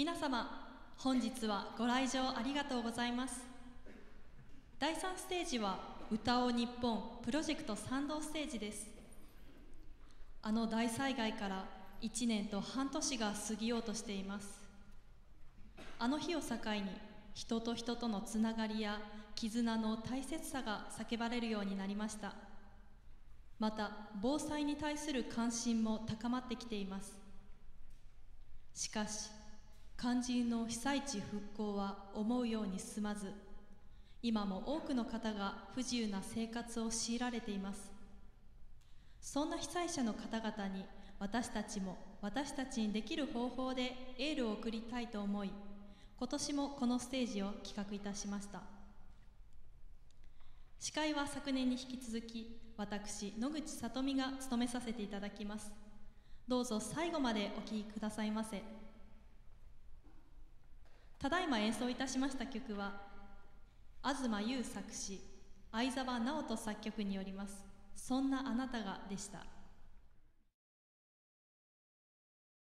皆様、本日はご来場ありがとうございます。第3ステージは歌おう日本プロジェクト賛同ステージです。あの大災害から1年と半年が過ぎようとしています。あの日を境に人と人とのつながりや絆の大切さが叫ばれるようになりました。また防災に対する関心も高まってきています。しかし肝心の被災地復興は思うように進まず、今も多くの方が不自由な生活を強いられています。そんな被災者の方々に私たちも私たちにできる方法でエールを送りたいと思い、今年もこのステージを企画いたしました。司会は昨年に引き続き私野口さとみが務めさせていただきます。どうぞ最後までお聴きくださいませ。ただいま演奏いたしました曲は東優作詞、相沢直人作曲によります「そんなあなたが」でした。